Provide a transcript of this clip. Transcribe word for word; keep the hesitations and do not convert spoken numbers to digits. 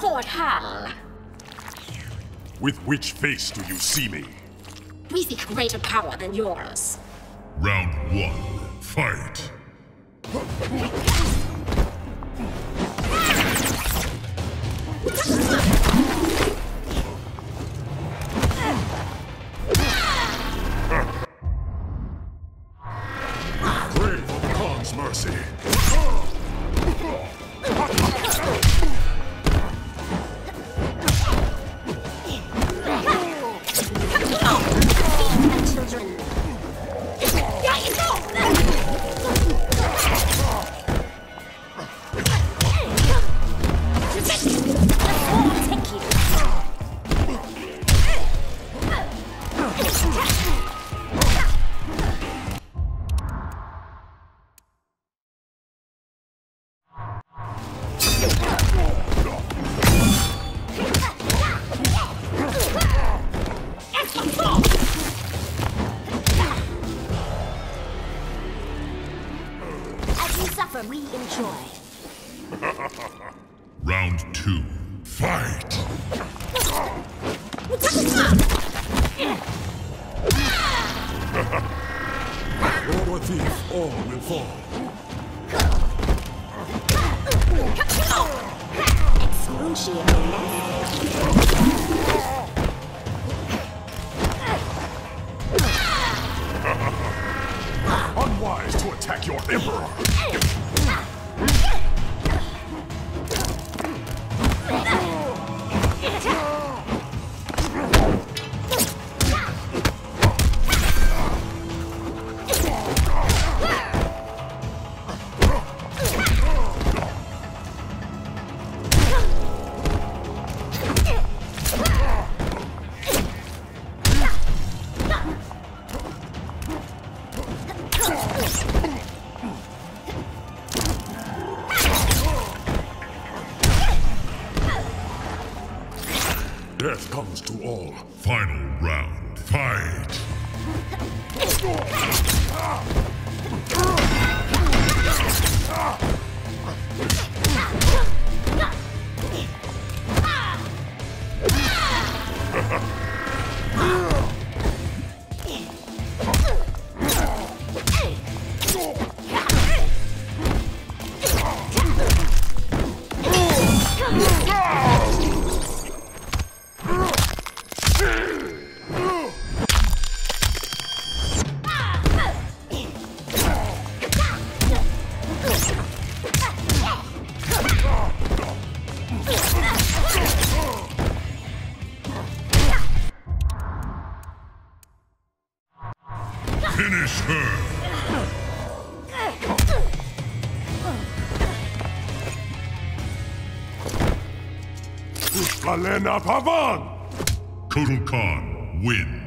toward hell. With which face do you see me? We seek greater power than yours. Round one, fight! Pray for the Khan's mercy. Children. We enjoy. Round two, fight! Lord or thief, all will fall. Unwise to attack your emperor. Death comes to all. Final round, fight! Finish her! Pushkalena Pavan! Kotal Khan wins.